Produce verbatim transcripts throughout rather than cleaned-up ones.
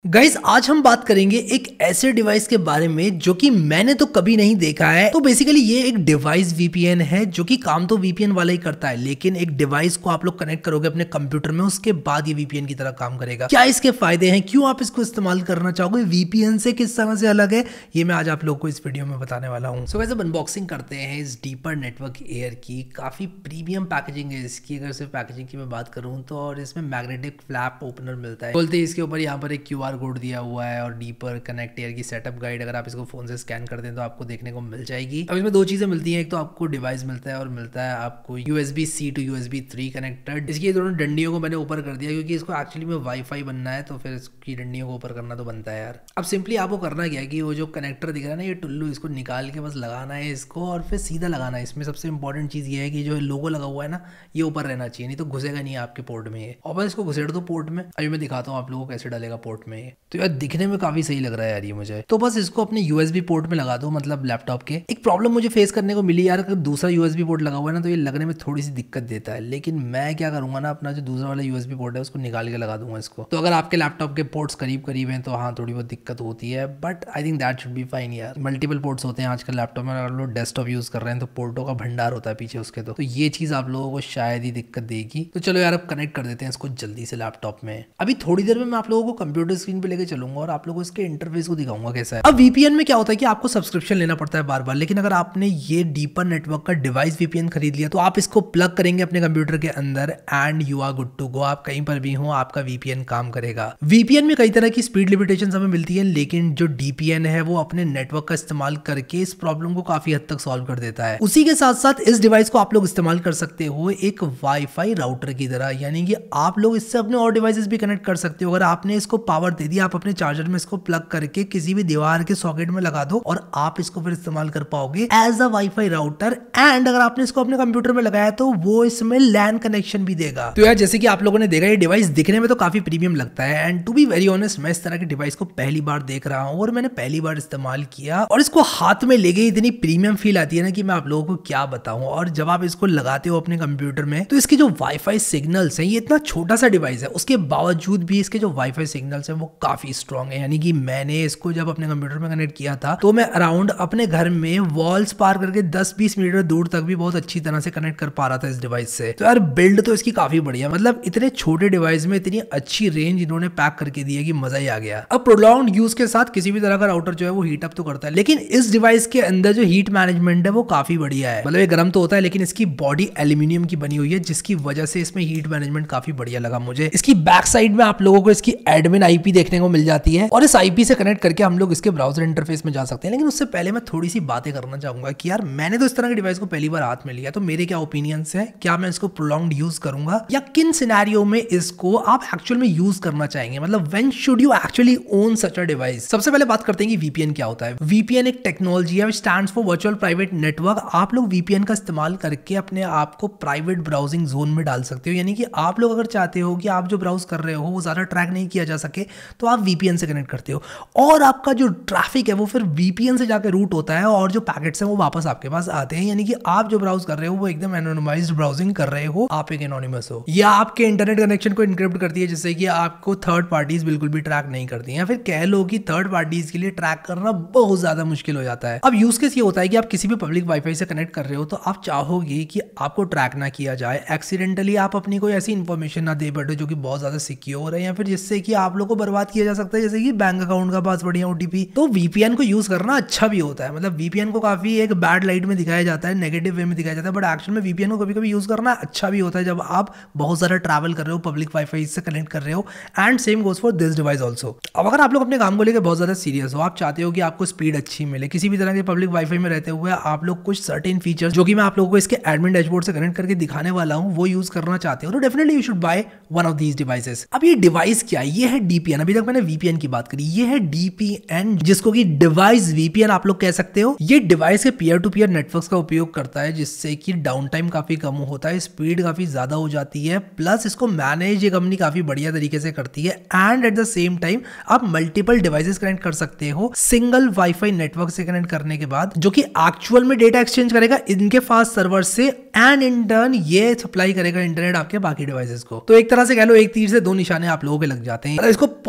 Guys आज हम बात करेंगे एक ऐसे डिवाइस के बारे में जो कि मैंने तो कभी नहीं देखा है। तो बेसिकली ये एक डिवाइस वीपीएन है जो कि काम तो वीपीएन वाला ही करता है, लेकिन एक डिवाइस को आप लोग कनेक्ट करोगे अपने कंप्यूटर में, उसके बाद ये वीपीएन की तरह काम करेगा। क्या इसके फायदे हैं, क्यों आप इसको इस्तेमाल करना चाहोगे, वीपीएन से किस तरह से अलग है, ये मैं आज आप लोग को इस वीडियो में बताने वाला हूँ। सो वैसे अनबॉक्सिंग करते हैं इस डीपर नेटवर्क एयर की। काफी प्रीमियम पैकेजिंग है इसकी, अगर सिर्फ पैकेजिंग की मैं बात करूँ तो। और इसमें मैग्नेटिक फ्लैप ओपनर मिलता है, बोलते हैं इसके ऊपर यहाँ पर एक क्यू आर कोड दिया हुआ है और डीपर कनेक्ट एयर की सेटअप गाइड अगर आप इसको फोन से स्कैन कर दें तो आपको देखने को मिल जाएगी। अब इसमें दो चीजें मिलती हैं, एक तो आपको डिवाइस मिलता है और मिलता है आपको USB C to USB three connector. इसकी दोनों डंडियों को मैंने ऊपर कर दिया क्योंकि इसको एक्चुअली में वाईफाई बनना है, तो फिर इसकी डंडियों को ऊपर करना तो बनता है यार। अब सिंपली आपको करना क्या है कि वो जो कनेक्टर दिख रहा है ना, ये टुल्लू, इसको निकाल के बस लगाना है इसको और फिर सीधा लगाना है। इसमें सबसे इंपॉर्टेंट चीज ये है कि जो लोगो लगा हुआ है ना, ये ऊपर रहना चाहिए, नहीं तो घुसेगा नहीं आपके पोर्ट में ये। और बस इसको घुसेड़ दो पोर्ट में। अभी मैं दिखाता हूँ आप लोगों को कैसे डालेगा पोर्ट में ये। तो यार दिखने में काफी सही लग रहा है यार ये मुझे। तो बस इसको अपने यूएसबी पोर्ट में लगा दो, मतलब लैपटॉप के। एक प्रॉब्लम मुझे फेस करने को मिली यार, अगर दूसरा यूएसबी पोर्ट लगा हुआ है ना तो ये लगने में थोड़ी सी दिक्कत देता है, लेकिन मैं क्या करूंगा ना, अपना जो दूसरा वाला यूएसबी पोर्ट है उसको निकाल के लगा दूंगा इसको। तो अगर आपके लैपटॉप के पोर्ट्स करीब करीब हैं तो हाँ थोड़ी बहुत दिक्कत होती है, but I think that should be fine यार। मल्टीपल पोर्ट्स होते हैं आजकल लैपटॉप में, अगर लोग डेस्कटॉप यूज कर रहे हैं तो पोर्टों का भंडार होता है पीछे उसके। तो, तो ये चीज आप लोगों को शायद ही दिक्कत देगी। तो चलो यार अब कनेक्ट कर देते हैं इसको जल्दी से लैपटॉप में। अभी थोड़ी देर में मैं आप लोगों को कंप्यूटर स्क्रीन पे लेके चलूंगा और आप लोगों को इसके इंटरफेस को दिखाऊंगा कैसा है। अब वीपीएन में क्या होता है कि आपको सब्सक्रिप्शन लेना पड़ता है बार बार, लेकिन अगर आपने ये डीपर नेटवर्क का डिवाइस वीपीएन खरीद लिया तो आप इसको प्लग करेंगे अपने कंप्यूटर के अंदर and you are good to go. आप कहीं पर भी हो आपका वीपीएन काम करेगा। वीपीएन में कई तरह की स्पीड लिमिटेशन हमें मिलती है, लेकिन जो डीपीएन है वो अपने नेटवर्क का इस्तेमाल करके इस प्रॉब्लम को काफी हद तक सॉल्व कर देता है। उसी के साथ साथ इस डिवाइस को आप लोग इस्तेमाल कर सकते हो एक वाईफाई राउटर की तरह, यानी कि आप लोग इससे अपने और डिवाइसेस भी कनेक्ट कर सकते हो। अगर आपने इसको पावर दे दिया, आप अपने चार्जर में इसको प्लग करके किसी भी दीवार के सॉकेट में लगा दो और आप इसको फिर इस्तेमाल कर पाओगे as a wifi router. And अगर आपने इसको अपने कंप्यूटर में लगाया तो वो इसमें लैन कनेक्शन भी देगा। तो यार जैसे कि आप लोगों ने देखा ये डिवाइस दिखने में तो काफी प्रीमियम लगता है, and to be very honest मैं इस तरह के डिवाइस को पहली बार देख रहा हूं और मैंने पहली बार इस्तेमाल किया और इसको हाथ में लेके इतनी प्रीमियम फील आती है ना कि मैं आप लोगों को क्या बताऊं। और जब आप इसको लगाते हो अपने कंप्यूटर में तो इसके जो वाईफाई सिग्नल्स हैं, ये इतना छोटा सा डिवाइस है, उसके बावजूद भी इसके जो वाईफाई सिग्नल्स हैं वो काफी स्ट्रॉन्ग है। यानी कि मैंने इसको जब अपने कंप्यूटर में कनेक्ट किया था तो मैं अराउंड अपने घर में वॉल्स पार करके दस बीस मीटर दूर तक भी बहुत अच्छी तरह से कनेक्ट कर पा रहा था इस डिवाइस से। तो यार बिल्ड तो इसकी काफी बढ़िया, मतलब इतने छोटे डिवाइस में इतनी अच्छी रेंज इन्होंने पैक करके दी है कि मजा ही आ गया। अब प्रोलॉन्ग्ड यूज के साथ किसी भी तरह का राउटर जो है वो हीट अप तो करता है, लेकिन इस डिवाइस के अंदर जो हीट मैनेजमेंट है वो काफी बढ़िया है। मतलब ये गर्म तो होता है लेकिन इसकी बॉडी एल्यूमिनियम की बनी हुई है, जिसकी वजह से इसमें हीट मैनेजमेंट काफी बढ़िया लगा मुझे। इसकी बैक साइड में आप लोगों को इसकी एडमिन आईपी देखने को मिल जाती है और इस आईपी से कनेक्ट करके हम लोग इसके ब्राउजर इंटरफेस में जा सकते हैं। लेकिन उससे पहले मैं थोड़ी सी बातें करना चाहूंगा कि यार मैंने तो इस तरह के डिवाइस को पहली बार हाथ में लिया, तो मेरे क्या ओपिनियंस हैं, क्या मैं इसको प्रोलॉन्ग्ड यूज करूंगा या किन सिनेरियो में इसको आप एक्चुअल में यूज करना चाहेंगे, मतलब when should you actually own such a device. सबसे पहले बात करते हैं कि वीपीएन क्या होता है। वीपीएन एक टेक्नोलॉजी है, stands for virtual private network. आप लोग वीपीएन का इस्तेमाल करके अपने आप को प्राइवेट ब्राउजिंग जोन में डाल सकते हो, यानी कि आप लोग अगर चाहते हो कि आप जो ब्राउज कर रहे हो वो ज्यादा ट्रैक नहीं किया जा सके तो आप वीपीएन से कनेक्ट करते हो और आपका जो ट्रैफिक है वो फिर वीपीएन से जाकर रूट होता है और जो पैकेट्स हैं वो वापस आपके पास आते हैं। यानी कि आप जो ब्राउज कर रहे हो वो एकदम एनोनिमाइज्ड ब्राउजिंग कर रहे हो, आप एक एनोनिमस हो। या आपके इंटरनेट कनेक्शन को इनक्रिप्ट करती है जिससे कि आपको थर्ड पार्टीज बिल्कुल भी ट्रैक नहीं करती हैं, या फिर कह लो कि थर्ड पार्टीज के लिए ट्रैक करना बहुत ज्यादा मुश्किल हो जाता है। अब यूज केस ये होता है कि आप किसी भी पब्लिक वाईफाई से कनेक्ट कर रहे हो तो आप चाहोगे कि आपको ट्रैक ना किया जाए, एक्सीडेंटली आप अपनी कोई ऐसी इंफॉर्मेशन ना दे बैठो जो कि बहुत ज्यादा सिक्योर है या फिर जिससे कि आप लोग को बर्बाद किया जा सकता है, जैसे कि बैंक अकाउंट का पासवर्ड या ओटीपी। तो वीपीएन को यूज करना अच्छा भी होता है, मतलब वीपीएन को काफी एक बैड लाइट में दिखाया जाता है, नेगेटिव वे में दिखाया जाता है, बट एक्चुअल में वीपीएन को कभी कभी यूज करना अच्छा भी होता है जब आप बहुत सारा ट्रैवल कर रहे हो, पब्लिक वाईफाई से कनेक्ट कर रहे हो। And same goes for this device also. अब अगर आप लोग अपने काम को लेकर बहुत ज्यादा सीरियस हो, आप चाहते हो कि आपको स्पीड अच्छी मिले किसी भी तरह के पब्लिक वाईफाई में रहते हुए, आप लोग कुछ सर्टेन फीचर्स जो कि मैं आप लोगों को इसके एडमिन डैशबोर्ड से कनेक्ट करके दिखाने वाला हूं वो यूज करना चाहते हो तो definitely you should buy one of these devices. अब ये डिवाइस क्या है, ये है डीपीएन। अभी तक मैंने वीपीएन की बात करी, ये है डीपीएन जिसको कि डिवाइस वीपीएन आप लोग कह सकते हो। ये डिवाइस के पीयर टू पीयर नेटवर्क्स का उपयोग करता है जिससे कि डाउन टाइम काफी कम होता है, स्पीड काफी ज्यादा हो जाती है, प्लस इसको मैनेज ये कंपनी काफी बढ़िया तरीके से करती है। And at the same time आप मल्टीपल डिवाइसेस कनेक्ट कर सकते हो सिंगल वाईफाई नेटवर्क से कनेक्ट करने के बाद, जो कि एक्चुअल में डेटा एक्सचेंज करेगा इनके फास्ट सर्वर से एंड इन टर्न ये सप्लाई करेगा इंटरनेट आपके बाकी डिवाइसेस को। तो एक तरह से कह लो एक तीर से दो निशाने आप लोगों के लग जाते हैं। इसको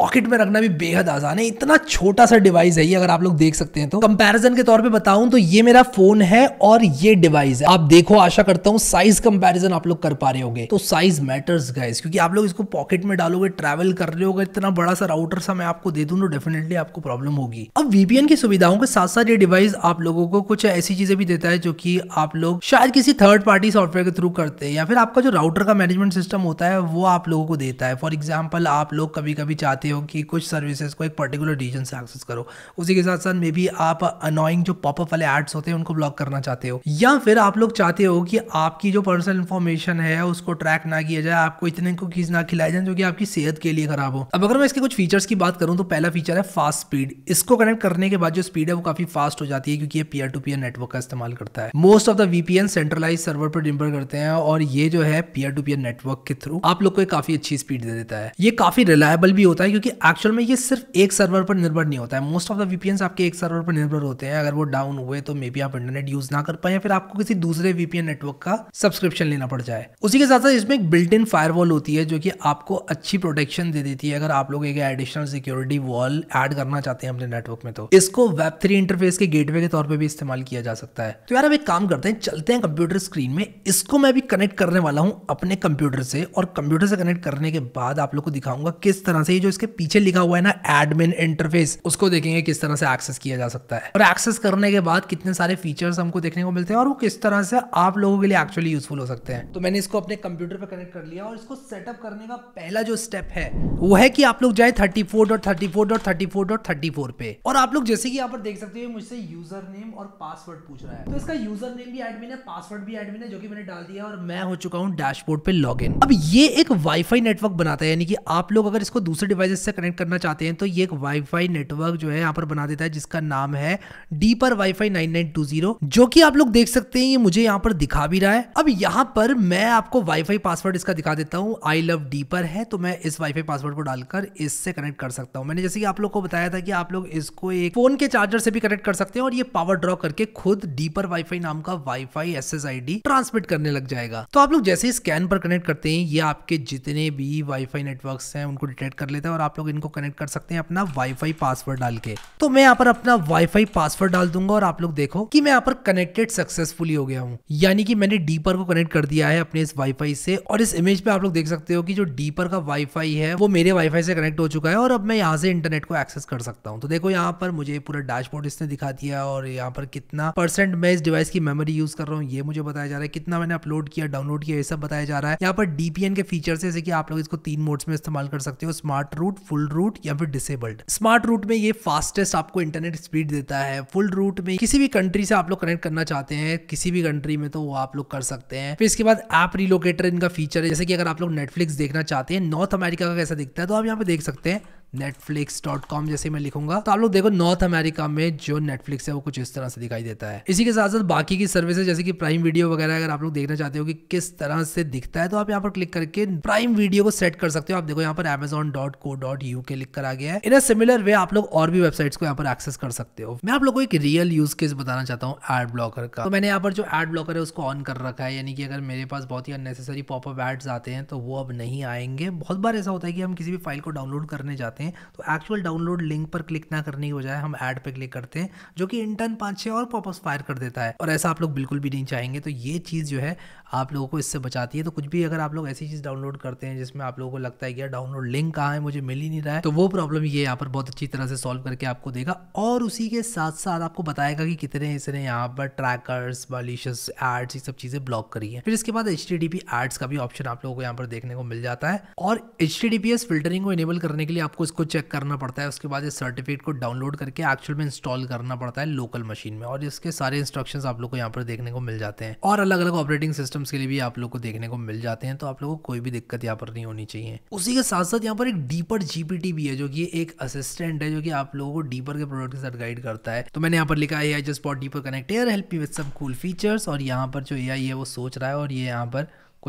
पॉकेट में रखना भी बेहद आसान है। इतना छोटा सा डिवाइस है ये, अगर आप लोग देख सकते हैं तो। कंपैरिजन के तौर पे बताऊं तो ये मेरा फोन है और ये डिवाइस है। आप देखो, आशा करता हूं साइज कंपैरिजन आप लोग कर पा रहे होंगे। तो साइज मैटर्स गाइस, क्योंकि आप लोग इसको पॉकेट में डालोगे, ट्रैवल कर रहे होगे, इतना बड़ा सा राउटर सा मैं आपको दे दूं तो डेफिनेटली आपको प्रॉब्लम होगी। अब वीपीएन की सुविधाओं के साथ साथ ये डिवाइस आप लोगों को कुछ ऐसी चीजें भी देता है जो कि आप लोग शायद किसी थर्ड पार्टी सॉफ्टवेयर के थ्रू करते हैं, या फिर आपका जो राउटर का मैनेजमेंट सिस्टम होता है वो आप लोगों को देता है। फॉर एग्जाम्पल, आप लोग कभी कभी चाहते हो कि कुछ सर्विसेज को एक पर्टिकुलर रीजन से एक्सेस करो, उसी के साथ साथ मे बी आप अनोइंग जो पॉपअप वाले एड्स होते हैं उनको ब्लॉक करना चाहते हो, या फिर आप लोग चाहते हो कि आपकी जो पर्सनल इंफॉर्मेशन है उसको ट्रैक ना किया जाए, आपको इतने कुकीज ना खिलाए जाए जो कि आपकी सेहत के लिए खराब हो। अब अगर मैं इसके कुछ फीचर्स की बात करूं तो पहला फीचर है फास्ट स्पीड। इसको कनेक्ट करने के बाद जो स्पीड है वो काफी फास्ट हो जाती है, क्योंकि ये पीयर टू पीयर नेटवर्क का इस्तेमाल करता है। Most of the VPN centralize server पर डिपेंड करते हैं, और ये जो है पीयर टू पीयर नेटवर्क के थ्रू आप लोग को एक काफी अच्छी स्पीड दे देता है। ये काफी रिलायबल भी होता है, क्योंकि एक्चुअल में ये सिर्फ एक सर्वर पर निर्भर नहीं होता है। मोस्ट ऑफ द वीपीएन आपके एक सर्वर पर निर्भर होते हैं। अगर वो डाउन हुए तो मे बी आप इंटरनेट यूज ना कर पाए, या फिर आपको किसी दूसरे वीपीएन नेटवर्क का सब्सक्रिप्शन लेना पड़ जाए। उसी के साथ साथ इसमें एक बिल्ट इन फायरवॉल होती है जो कि आपको अच्छी प्रोटेक्शन दे देती है। अगर आप लोग एक एडिशनल सिक्योरिटी वॉल ऐड करना चाहते हैं अपने नेटवर्क में, तो इसको वेब थ्री इंटरफेस के गेटवे के तौर पे भी इस्तेमाल किया जा सकता है। तो यार अब एक काम करते हैं, चलते हैं कंप्यूटर स्क्रीन में। इसको मैं भी कनेक्ट करने वाला हूं अपने कंप्यूटर से, और कंप्यूटर से कनेक्ट करने के बाद आप लोग को दिखाऊंगा किस तरह से ये जो इसके पीछे लिखा हुआ है ना एडमिन इंटरफेस, उसको देखेंगे किस तरह से एक्सेस किया जा सकता है, और एक्सेस करने के बाद कितने सारे फीचर्स हमको देखने को मिलते हैं और वो किस तरह से आप लोगों के लिए एक्चुअली यूजफुल हो सकते हैं। तो मैंने इसको अपने कंप्यूटर पे कनेक्ट कर लिया, और इसको सेटअप करने का पहला जो स्टेप है वो है कि आप लोग जाए thirty four dot thirty four dot thirty four dot thirty four पे, और आप लोग जैसे कि यहाँ पर देख सकते हो मुझसे यूजर नेम और पासवर्ड पूछ रहा है। तो इसका यूजर नेम भी एडमिन है, पासवर्ड भी एडमिन है, जो कि मैंने डाल दिया, और मैं हो चुका हूँ डैशबोर्ड पे लॉगिन। अब ये एक वाईफाई नेटवर्क बनाता है, यानी कि आप लोग अगर इसको दूसरे डिवाइसेस से कनेक्ट करना चाहते हैं तो ये एक वाईफाई नेटवर्क जो है यहाँ पर बना देता है, जिसका नाम है Deeper wifi nine nine two zero, जो कि आप लोग देख सकते हैं ये मुझे यहाँ पर दिखा भी रहा है। अब यहाँ पर मैं आपको वाईफाई पासवर्ड इसका दिखा देता हूँ, आई लव डीपर है, तो मैं इस वाईफाई पासवर्ड को डालकर इससे कनेक्ट कर सकता हूँ। मैंने जैसे कि आप लोग को बताया था कि आप लोग इसको एक फोन के चार्जर से भी कनेक्ट कर सकते हैं, और ये पावर ड्रॉ करके खुद डीपर वाईफाई नाम का वाईफाई एसएसआईडी ट्रांसमिट करने लग जाएगा। तो आप लोग जैसे ही स्कैन पर कनेक्ट करते हैं ये आपके जितने भी वाईफाई नेटवर्क्स हैं उनको डिटेक्ट कर लेता है, और आप लोग इनको कनेक्ट कर सकते हैं अपना वाईफाई पासवर्ड डाल के। तो मैं यहाँ पर अपना वाईफाई पासवर्ड डाल दूंगा, और आप लोग देखो कि मैं यहाँ पर कनेक्टेड सक्सेसफुली हो गया हूँ, यानी कि मैंने डीपर को कनेक्ट कर दिया है अपने इस वाईफाई से। और इस इमेज पे आप लोग देख सकते हो कि जो डीपर का वाईफाई है वो मेरे वाईफाई से कनेक्ट हो चुका है, और अब मैं यहाँ से इंटरनेट को एक्सेस कर सकता हूँ। तो देखो यहाँ पर मुझे पूरा डैशबोर्ड इसने दिखा दिया, और यहाँ पर कितना परसेंट मैं इस डिवाइस की मेमोरी यूज कर रहा हूँ ये मुझे बताया जा रहा है, कितना मैंने अपलोड किया, डाउनलोड किया, ये सब बताया जा रहा है। यहाँ पर डीपीएन के फीचर्स जैसे कि आप लोग इसको तीन मोड्स में इस्तेमाल कर सकते हो, स्मार्ट रूट, फुल रूट या फिर डिसेबल्ड। स्मार्ट रूट में ये फास्टेस्ट आपको इंटरनेट स्पीड देता है। फुल रूट में किसी भी कंट्री से आप लोग कनेक्ट करना चाहते हैं किसी भी कंट्री में तो वो आप लोग कर सकते हैं। फिर इसके बाद ऐप रिलोकेटर इनका फीचर है, जैसे कि अगर आप लोग नेटफ्लिक्स देखना चाहते हैं नॉर्थ अमेरिका का कैसा दिखता है, तो आप यहाँ पे देख सकते हैं नेटफ्लिक्स डॉट कॉम जैसे मैं लिखूंगा तो आप लोग देखो नॉर्थ अमेरिका में जो नेटफ्लिक्स है वो कुछ इस तरह से दिखाई देता है। इसी के साथ साथ बाकी की सर्विसेज जैसे कि प्राइम वीडियो वगैरह अगर आप लोग देखना चाहते हो कि किस तरह से दिखता है तो आप यहाँ पर क्लिक करके प्राइम वीडियो को सेट कर सकते हो। आप देखो यहाँ पर Amazon dot co dot U K लिख कर आ गया है। इन अ सिमिलर वे आप लोग और भी वेबसाइट्स को यहाँ पर एक्सेस कर सकते हो। मैं आप लोग को एक रियल यूज केस बताना चाहता हूँ एड ब्लॉकर का। तो मैंने यहाँ पर जो एड ब्लॉकर है उसको ऑन कर रखा है, यानी कि अगर मेरे पास बहुत ही अननेसेसरी पॉपअप एड्स आते हैं तो वो अब नहीं आएंगे। बहुत बार ऐसा होता है कि हम किसी भी फाइल को डाउनलोड करने जाते हैं तो एक्चुअल डाउनलोड लिंक पर क्लिक ना करने की बजाय हम ऐड पे क्लिक करते हैं जो कि इंटर्न पांच छह और पॉपअप्स फायर कर देता है, और ऐसा आप लोग बिल्कुल भी नहीं चाहेंगे। तो ये चीज़ जो है आप लोगों को इससे बचाती है। तो कुछ भी अगर आप लोग ऐसी चीज़ डाउनलोड करते हैं जिसमें आप लोगों को लगता है कि यार डाउनलोड लिंक कहाँ है, मुझे मिल ही नहीं रहा है, तो वो प्रॉब्लम ये यहाँ पर बहुत अच्छी तरह से सॉल्व करके आपको देगा। और उसी के साथ साथ आपको बताएगा कि कितने इसने यहाँ पर ट्रैकर्स, मॉलिशियस एड्स, ये सब चीज़ें ब्लॉक करी है। फिर इसके बाद H T T P ads का भी ऑप्शन आप लोगों को यहाँ पर देखने को मिल जाता है। और H T T P S filtering को इनेबल करने के लिए आपको इसको चेक करना पड़ता है। उसके बाद इस सर्टिफिकेट को डाउनलोड करके एक्चुअल में इंस्टॉल करना पड़ता है लोकल मशीन में, और इसके सारे इंस्ट्रक्शंस आप लोग को यहाँ पर देखने को मिल जाते हैं। और अलग अलग ऑपरेटिंग सिस्टम्स के लिए भी आप लोग को देखने को मिल जाते हैं, तो आप लोगों को कोई भी दिक्कत यहाँ पर नहीं होनी चाहिए। उसी के साथ साथ यहाँ पर एक डीपर जीपीटी भी है जो कि एक असिस्टेंट है जो कि आप लोगों को डीपर के प्रोडक्ट के साथ गाइड करता है। तो मैंने यहाँ पर लिखा है I just bought Deeper Connect here help me with some cool features, और यहाँ पर जो एआई है वो सोच रहा है और ये यहाँ पर कुछ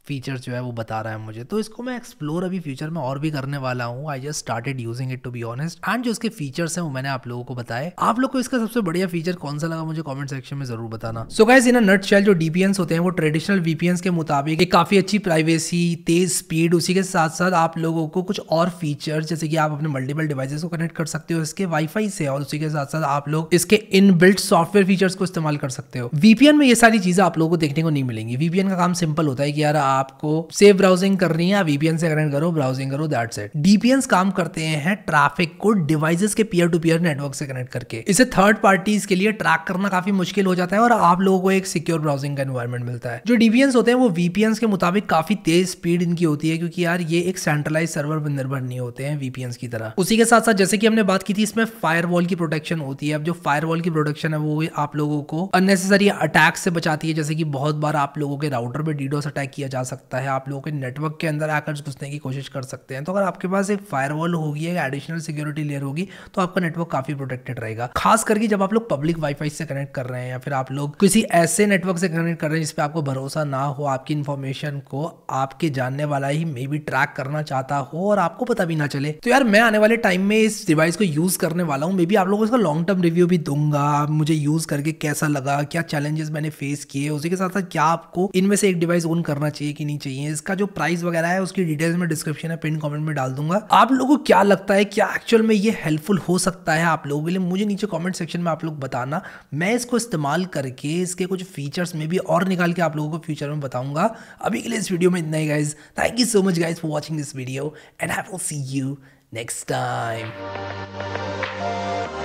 फीचर्स जो है वो बता रहा है मुझे, तो इसको मैं एक्सप्लोर अभी फ्यूचर में और भी करने वाला हूँ। I just started using it to be honest, and जो इसके फीचर्स हैं वो मैंने आप लोगों को बताए। आप लोग को इसका सबसे बढ़िया फीचर कौन सा लगा मुझे कमेंट सेक्शन में जरूर बताना। So guys, in a nutshell जो डीपीएन्स होते हैं वो ट्रेडिशनल वीपीएन्स के मुताबिक एक काफी अच्छी प्राइवेसी, तेज स्पीड, उसी के साथ साथ आप लोगों को कुछ और फीचर्स जैसे कि आप अपने मल्टीपल डिवाइसेस को कनेक्ट कर सकते हो इसके वाईफाई से, और उसी के साथ साथ आप लोग इसके इनबिल्ट सॉफ्टवेयर फीचर्स को इस्तेमाल कर सकते हो। वीपीएन में ये सारी चीजें आप लोगों को देखने को नहीं मिलेंगी। वीपीएन का काम सिंपल होता है कि यार आपको सेफ ब्राउजिंग करनी है, वीपीएन से कनेक्ट करो, ब्राउजिंग करो, दैट्स इट। डीपीएन्स काम करते हैं ट्रैफिक को डिवाइसेस के पीयर टू पीयर नेटवर्क से कनेक्ट करके। इसे थर्ड पार्टीज के लिए ट्रैक करना काफी मुश्किल हो जाता है और आप लोगों को एक सिक्योर ब्राउजिंग का एनवायरनमेंट मिलता है। जो डीपीएन्स होते हैं वो वीपीएन्स के मुताबिक काफी तेज स्पीड इनकी होती है, क्योंकि यार ये एक सेंट्रलाइज सर्वर पर निर्भर नहीं होते हैं वीपीएन्स की तरह। उसी के साथ साथ जैसे कि हमने बात की थी, इसमें फायरवॉल की प्रोटेक्शन होती है। अब जो फायरवॉल की प्रोटेक्शन है वो आप लोगों को अननेसेसरी अटैक से बचाती है, जैसे कि बहुत बार आप लोगों के राउटर पे डीडोस अटैक किया जा सकता है, आप लोगों के नेटवर्क के अंदर हैकर्स घुसने की कोशिश कर सकते हैं। तो अगर आपके पास एक फायरवॉल होगी, एक एडिशनल सिक्योरिटी लेयर होगी, तो आपका नेटवर्क काफी प्रोटेक्टेड रहेगा। खास करके जब आप लोग पब्लिक वाईफाई से कनेक्ट कर रहे हैं या फिर आप लोग किसी ऐसे नेटवर्क से कनेक्ट कर रहे हैं जिसपे आपको भरोसा ना हो, आपकी इंफॉर्मेशन को आपके जानने वाला ही मे बी ट्रैक करना चाहता हो और आपको पता भी ना चले। तो यार मैं आने वाले टाइम में इस डिवाइस को यूज करने वाला हूँ, मे बी आप लोगों को इसका लॉन्ग टर्म रिव्यू भी दूंगा, मुझे यूज करके कैसा लगा, क्या चैलेंजेस मैंने फेस किए, उसी के साथ साथ क्या आपको इनमें से एक डिवाइस ओन करना चाहिए कि नहीं चाहिए। इसका जो प्राइस वगैरह है उसकी डिटेल्स में डिस्क्रिप्शन है, पिन कमेंट में डाल दूंगा। आप लोगों को क्या लगता है, क्या एक्चुअल में ये हेल्पफुल हो सकता है आप लोगों के लिए, मुझे नीचे कमेंट सेक्शन में आप लोग बताना। मैं इसको इस्तेमाल करके इसके कुछ फीचर्स में भी और निकाल के आप लोगों को फ्यूचर में बताऊंगा। अभी के लिए इस वीडियो में इतना ही guys. Thank you so much guys for watching this video and I will see you next time.